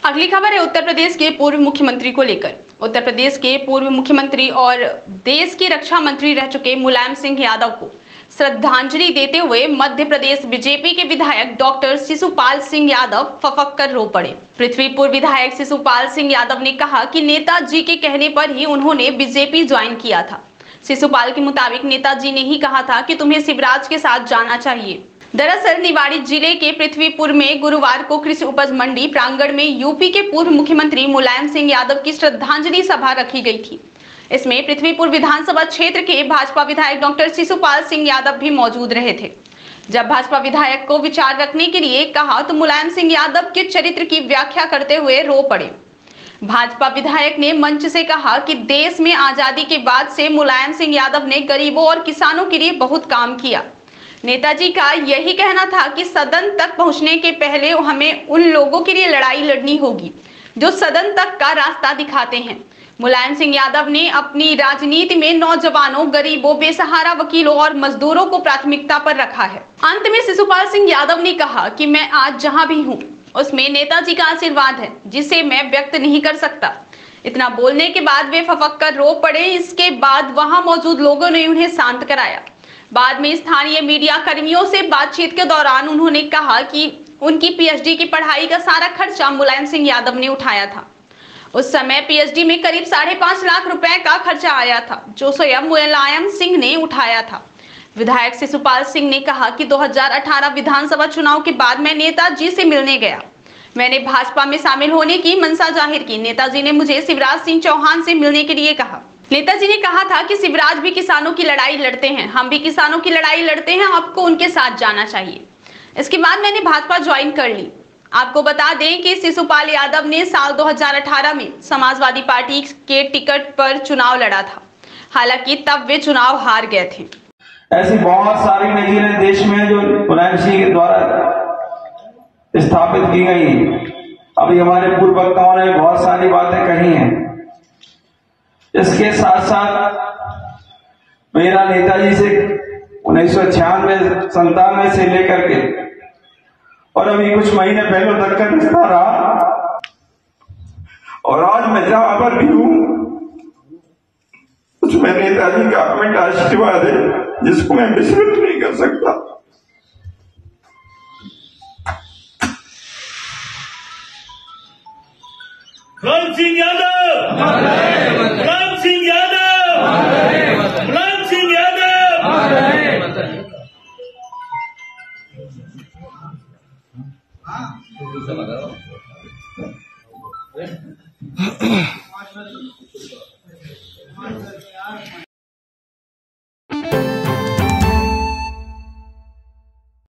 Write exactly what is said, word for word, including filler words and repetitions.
अगली खबर है उत्तर प्रदेश के पूर्व मुख्यमंत्री को लेकर। उत्तर प्रदेश के पूर्व मुख्यमंत्री और देश के रक्षा मंत्री रह चुके मुलायम सिंह यादव को श्रद्धांजलि देते हुए मध्य प्रदेश बीजेपी के विधायक डॉक्टर शिशुपाल सिंह यादव फफक कर रो पड़े। पृथ्वीपुर विधायक शिशुपाल सिंह यादव ने कहा कि नेताजी के कहने पर ही उन्होंने बीजेपी ज्वाइन किया था। शिशुपाल के मुताबिक नेताजी ने ही कहा था कि तुम्हें शिवराज के साथ जाना चाहिए। दरअसल निवाड़ी जिले के पृथ्वीपुर में गुरुवार को कृषि उपज मंडी प्रांगण में यूपी के पूर्व मुख्यमंत्री मुलायम सिंह यादव की श्रद्धांजलि सभा रखी गई थी। इसमें पृथ्वीपुर विधानसभा क्षेत्र के भाजपा विधायक डॉक्टर शिशुपाल सिंह यादव भी मौजूद रहे थे। जब भाजपा विधायक को विचार रखने के लिए कहा तो मुलायम सिंह यादव के चरित्र की व्याख्या करते हुए रो पड़े। भाजपा विधायक ने मंच से कहा कि देश में आजादी के बाद से मुलायम सिंह यादव ने गरीबों और किसानों के लिए बहुत काम किया। नेताजी का यही कहना था कि सदन तक पहुंचने के पहले हमें उन लोगों के लिए लड़ाई लड़नी होगी जो सदन तक का रास्ता दिखाते हैं। मुलायम सिंह यादव ने अपनी राजनीति में नौजवानों, गरीबों, बेसहारा वकीलों और मजदूरों को प्राथमिकता पर रखा है। अंत में शिशुपाल सिंह यादव ने कहा कि मैं आज जहां भी हूं उसमें नेताजी का आशीर्वाद है जिसे मैं व्यक्त नहीं कर सकता। इतना बोलने के बाद वे फफक कर रो पड़े। इसके बाद वहां मौजूद लोगों ने उन्हें शांत कराया। बाद में स्थानीय मीडिया कर्मियों से बातचीत के दौरान उन्होंने कहा कि उनकी पीएचडी की पढ़ाई का सारा खर्चा मुलायम सिंह यादव ने उठाया था। उस समय पीएचडी में करीब साढ़े पांच लाख रुपए का खर्चा आया था जो स्वयं मुलायम सिंह ने उठाया था। विधायक शिशुपाल सिंह ने कहा कि दो हज़ार अठारह विधानसभा चुनाव के बाद मैं नेताजी से मिलने गया। मैंने भाजपा में शामिल होने की मंशा जाहिर की। नेताजी ने मुझे शिवराज सिंह चौहान से मिलने के लिए कहा। नेताजी ने कहा था कि शिवराज भी किसानों की लड़ाई लड़ते हैं, हम भी किसानों की लड़ाई लड़ते हैं, आपको उनके साथ जाना चाहिए। इसके बाद मैंने भाजपा ज्वाइन कर ली। आपको बता दें कि शिशुपाल यादव ने साल दो हज़ार अठारह में समाजवादी पार्टी के टिकट पर चुनाव लड़ा था। हालांकि तब वे चुनाव हार गए थे। ऐसी बहुत सारी नजीरें देश में जो मुलायम सिंह के द्वारा स्थापित की गई। अभी हमारे पूर्व वक्ताओं ने बहुत सारी बातें कही हैं। इसके साथ साथ मेरा नेताजी से उन्नीस सौ छियानवे संतानवे से लेकर के और अभी कुछ महीने पहले तक का रिश्ता रहा। और आज मैं जहां पर भी हूं उसमें नेताजी का अमिट आशीर्वाद है जिसको मैं विस्मृत नहीं कर सकता। मुलायम सिंह यादव, मुलायम सिंह यादव, मुलायम सिंह यादव।